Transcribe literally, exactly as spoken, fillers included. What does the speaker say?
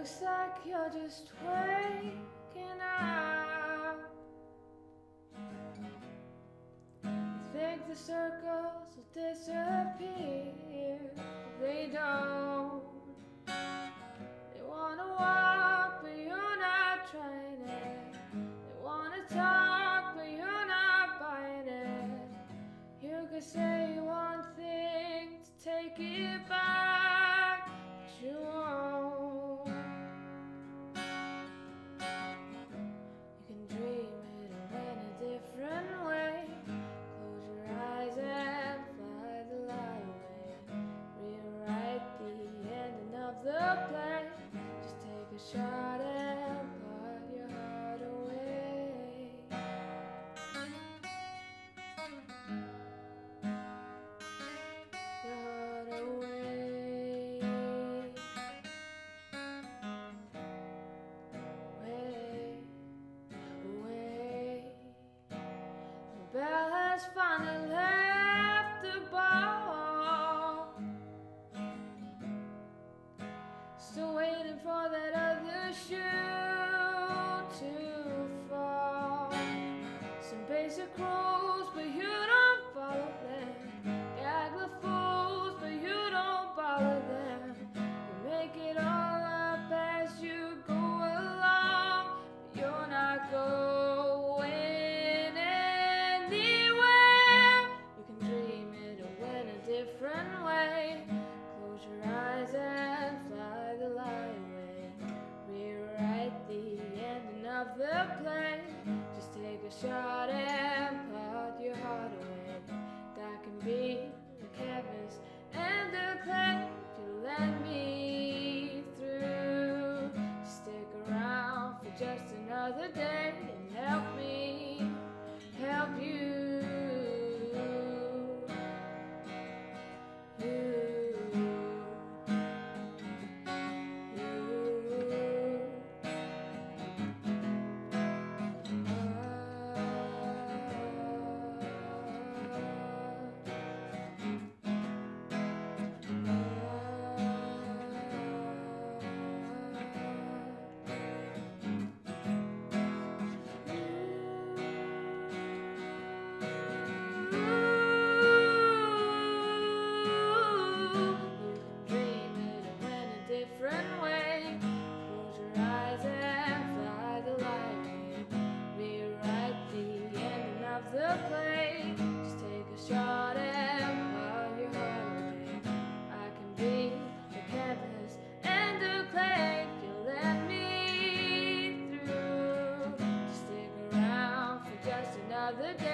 looks like you're just waking up. You think the circles will disappear, but they don't. They wanna walk, but you're not trying it. They wanna talk, but you're not buying it. You could say one thing to take it back, but you won't. You can dream it in a different way. Close your eyes and fly the light away. Rewrite the ending of the play. Just take a shot and put your heart away. Your heart away. Way, away. The bell has finally left the ball. Still waiting for that other shoe to fall. Some basic rules, but you don't follow them. Gag the fools, but you don't follow them. You make it all up as you go along, but you're not going anywhere. You can dream it or in a different way. Close your eyes and fly the light away. Rewrite the ending of the play. Just take a shot and put your heart away. That can be the canvas and the clay. If you let me through, stick around for just another day and help me help you. Different way. Close your eyes and fly the light away. Rewrite the ending of the play. Just take a shot and put your heart away. I can be the canvas and the clay if you let me through. Just stick around for just another day.